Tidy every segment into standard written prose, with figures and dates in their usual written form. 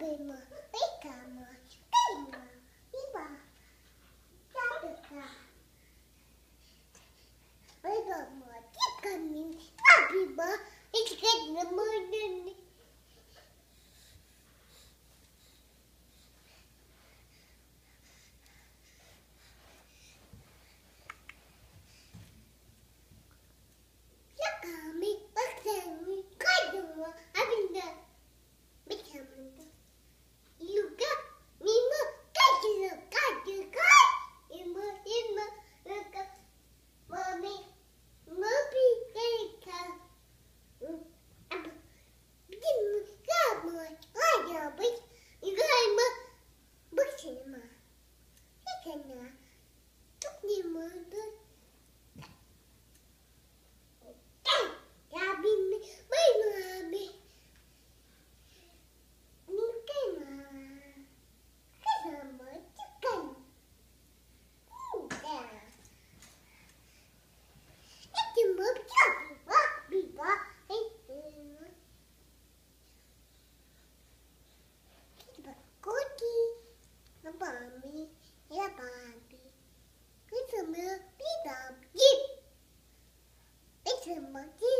Bima, Ikama, Kaima, Iba, Tabika, Bima, Tikamin, Abiba, Ikan the morning. Kami, Bakami, Kaduma, Abinda, Bikamanda, Luka, Mima, Kajula, Kajuka, Ima, Luka, Mami, Mobi, Kaka, Bimu, Kama, Kajabi, Igama, Bushima, Ikana, Tuknima, Bami, ya Bami, it's a milk, it's a monkey,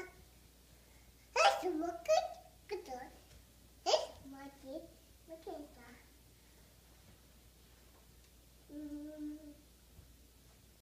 it's a monkey, it's a monkey,